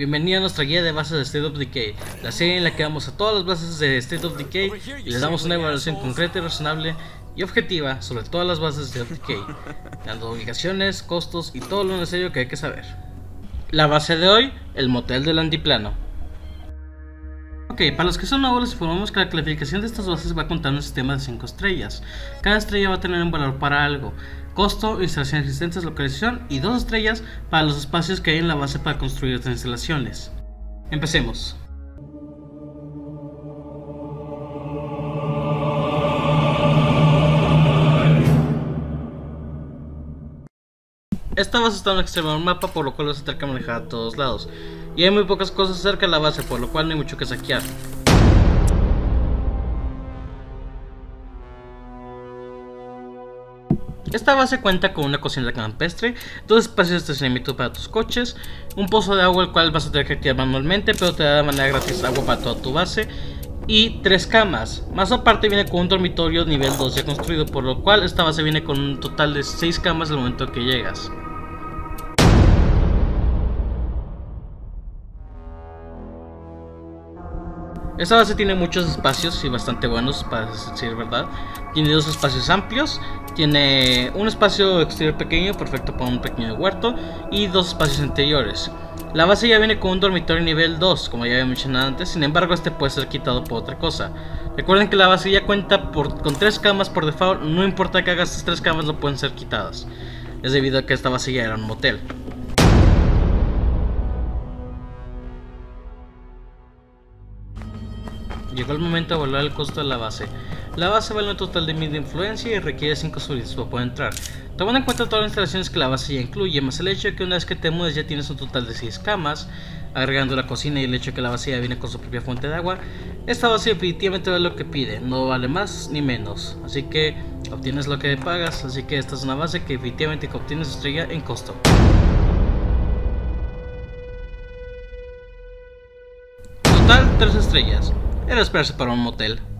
Bienvenido a nuestra guía de bases de State of Decay, la serie en la que vamos a todas las bases de State of Decay y les damos una evaluación concreta y razonable y objetiva sobre todas las bases de State of Decay, dando ubicaciones, costos y todo lo necesario que hay que saber. La base de hoy, el motel del antiplano. Ok, para los que son nuevos les informamos que la clasificación de estas bases va a contar un sistema de 5 estrellas. Cada estrella va a tener un valor para algo: costo, instalaciones existentes, localización, y 2 estrellas para los espacios que hay en la base para construir estas instalaciones. Empecemos. Esta base está en el extremo del mapa, por lo cual vas a tener que manejar a todos lados, y hay muy pocas cosas cerca de la base, por lo cual no hay mucho que saquear. Esta base cuenta con una cocina campestre, 2 espacios de estacionamiento para tus coches, un pozo de agua el cual vas a tener que activar manualmente, pero te da de manera gratis agua para toda tu base, y 3 camas. Más aparte viene con un dormitorio nivel 2 ya construido, por lo cual esta base viene con un total de 6 camas al momento que llegas. Esta base tiene muchos espacios y bastante buenos, para decir verdad. Tiene 2 espacios amplios, tiene un espacio exterior pequeño, perfecto para un pequeño huerto, y 2 espacios interiores. La base ya viene con un dormitorio nivel 2, como ya había mencionado antes, sin embargo este puede ser quitado por otra cosa. Recuerden que la base ya cuenta con 3 camas por default, no importa que hagas estas 3 camas, no pueden ser quitadas. Es debido a que esta base ya era un motel. Llegó el momento de evaluar el costo de la base. La base vale un total de 1000 de influencia y requiere 5 súbditos para poder entrar. Tomando en cuenta todas las instalaciones que la base ya incluye, más el hecho de que una vez que te mudes ya tienes un total de 6 camas, agregando la cocina y el hecho de que la base ya viene con su propia fuente de agua, esta base definitivamente vale lo que pide, no vale más ni menos. Así que obtienes lo que pagas, así que esta es una base que definitivamente obtienes estrella en costo. Total 3 estrellas. Era esperarse para un motel.